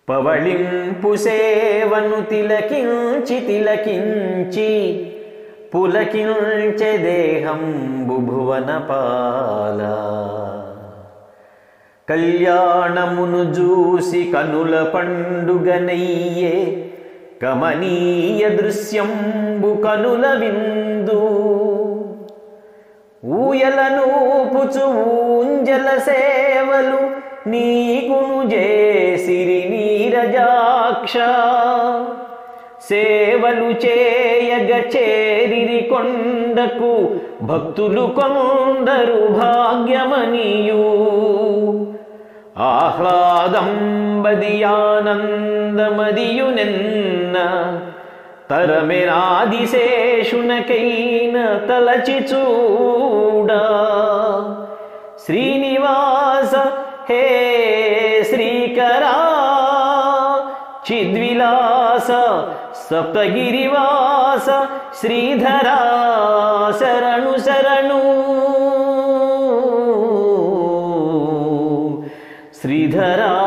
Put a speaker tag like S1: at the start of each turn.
S1: పవళింపు సేవను తిలకించి తిలకించి పులకించె దేహంబు భువనపాల కళ్యాణమును జూసి కనుల పండుగనయ్యే కమనీయ దృశ్యంబు కనుల విందు ఊయలను పుచు ఊంజల సేవలు నీకును జేసిరి నీరజాక్ష సేవలు చేయగ చేరిరి కొండకు భక్తులు కొందరు భాగ్యమనియు ఆహ్లాదంబదియానందమదియునెన్న తరమెనాదిశేషునకైన తలచి చూడా శ్రీనివాస హే శ్రీకరా చిద్విలాస సప్తగిరివాస శ్రీధరా శరణు శరణు శ్రీధరా